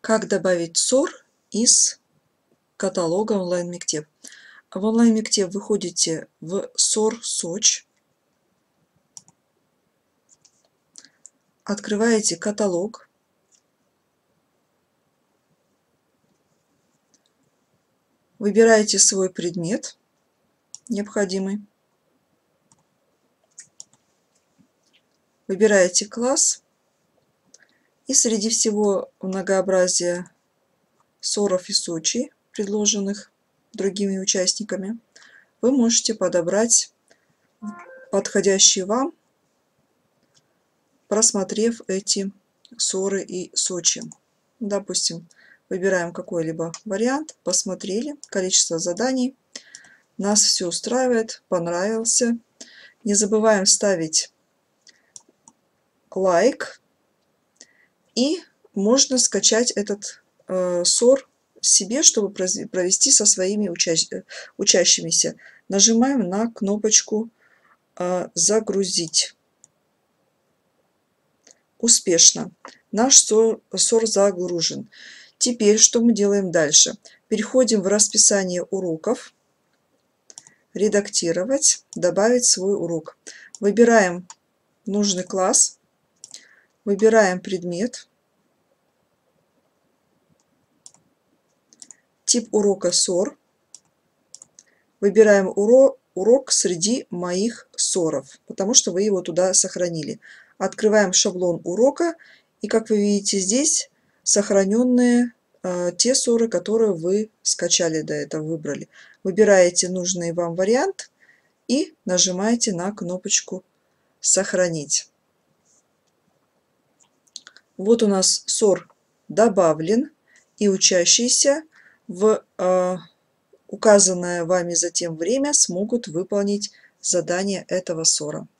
Как добавить СОР из каталога онлайн-мектеп? В онлайн-мектеп вы ходите в СОР Соч, открываете каталог, выбираете свой предмет необходимый, выбираете класс, и среди всего многообразия СОРов и Сочи, предложенных другими участниками, вы можете подобрать подходящий вам, просмотрев эти СОРы и Сочи. Допустим, выбираем какой-либо вариант, посмотрели, количество заданий, нас все устраивает, понравился. Не забываем ставить лайк, и можно скачать этот СОР себе, чтобы провести со своими учащимися. Нажимаем на кнопочку «Загрузить». Успешно. Наш СОР загружен. Теперь что мы делаем дальше? Переходим в расписание уроков, редактировать, добавить свой урок. Выбираем нужный класс, выбираем предмет, тип урока СОР, выбираем урок среди моих СОРов, потому что вы его туда сохранили. Открываем шаблон урока, и как вы видите здесь сохраненные те СОРы, которые вы скачали до этого, выбрали. Выбираете нужный вам вариант и нажимаете на кнопочку «Сохранить». Вот у нас СОР добавлен, и учащиеся в указанное вами затем время смогут выполнить задание этого СОРа.